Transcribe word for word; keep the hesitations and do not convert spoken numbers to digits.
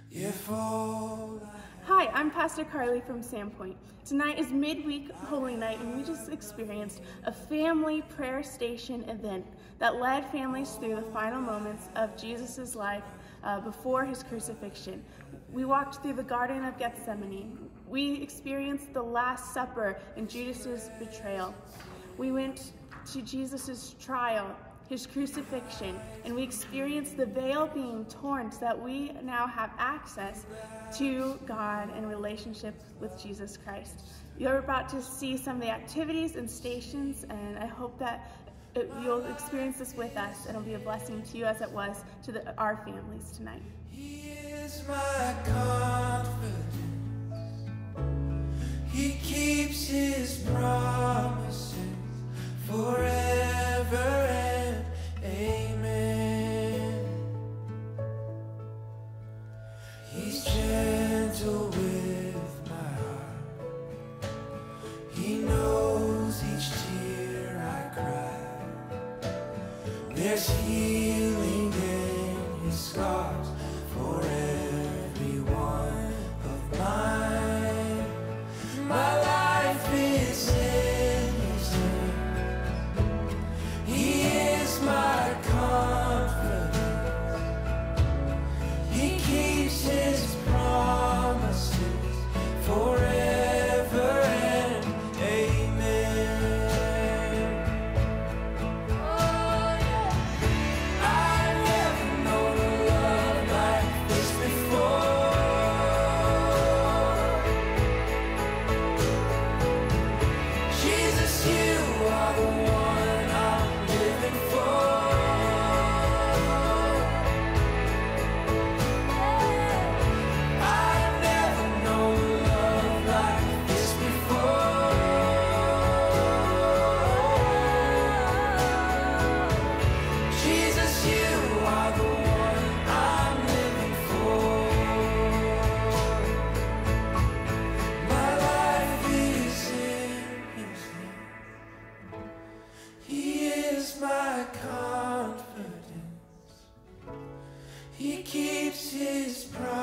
If all Hi, I'm Pastor Carly from Sandpoint. Tonight is midweek Holy Night, and we just experienced a family prayer station event that led families through the final moments of Jesus' life uh, before his crucifixion. We walked through the Garden of Gethsemane. We experienced the Last Supper and Judas' betrayal. We went to Jesus' trial, his crucifixion, and we experienced the veil being torn so that we now have access to God and relationship with Jesus Christ. You're about to see some of the activities and stations, and I hope that it, you'll experience this with us, and it'll be a blessing to you as it was to the, our families tonight. He is my confidence. He keeps his promises forever and amen. He's gentle with my heart. He knows each tear I cry. There's healing in his scars for every one of mine. My life is in his hand. He is my confidence. He keeps his promises forever and amen. Oh, yeah. I've never known a love like this before. Jesus, you are the one I'm living for. I've never known a love like this before. Jesus, you are the one I'm living for. My life is in his hand. He is my confidence. He keeps his promise